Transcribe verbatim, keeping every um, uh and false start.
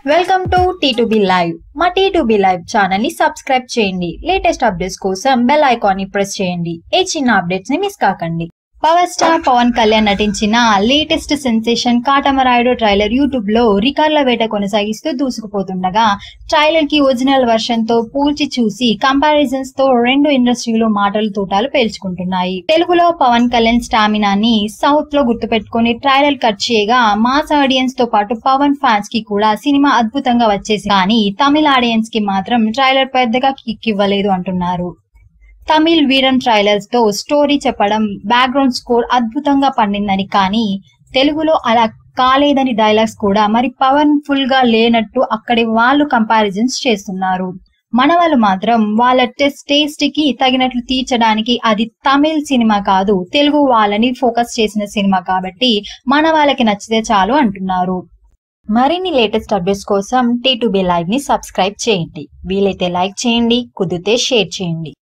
Welcome to T two B live. మా T two B live channel ని subscribe చేయండి. Latest updates కోసం bell icon ని press చేయండి. ఏ చిన్న అప్డేట్స్ ని మిస్ కాకండి. పవర్ స్టార్ పవన్ కళ్యాణ్ నటించిన latest sensation Katamarayudu trailer YouTube లో రికార్డుల వేట కొనసాగిస్తూ దూసుకుపోతుండగా ట్రైలర్ కి ఒరిజినల్ వర్షన్ తో పూల్చి చూసి కంపారిజన్స్ తో రెండు ఇండస్ట్రీలో మాటలు తూటాలు పేల్చుకుంటున్నాయి. తెలుగులో పవన్ కళ్యాణ్ స్టామినాని సౌత్ లో గుర్తుపెట్టుకుని ట్రైలర్ కట్ చేయగా మాస్ ఆడియన్స్ తో పాటు పవన్ ఫ్యాన్స్ కి కూడా సినిమా అద్భుతంగా వచ్చేసి, కానీ తమిళ ఆడియన్స్ కి మాత్రం ట్రైలర్ పెద్దగా కిక్ ఇవ్వలేదు అంటున్నారు. తమిళ్ వీరన్ ట్రైలర్స్ తో స్టోరీ చెప్పడం, బ్యాక్గ్రౌండ్ స్కోర్ అద్భుతంగా పండిందని, కానీ తెలుగులో అలా కాలేదని డైలాగ్స్ కూడా మరి పవర్ ఫుల్ గా లేనట్టు అక్కడి వాళ్ళు కంపారిజన్స్ చేస్తున్నారు. మన వాళ్ళు మాత్రం వాళ్ళ టెస్ట్ టేస్ట్ కి తగినట్లు తీర్చడానికి అది తమిళ్ సినిమా కాదు, తెలుగు వాళ్ళని ఫోకస్ చేసిన సినిమా కాబట్టి మన వాళ్ళకి నచ్చితే చాలు అంటున్నారు. మరిన్ని లేటెస్ట్ అప్డేట్స్ కోసం టీ టూ బీ లైవ్ ని సబ్స్క్రైబ్ చేయండి. వీలైతే లైక్ చేయండి, కుదిరితే షేర్ చేయండి.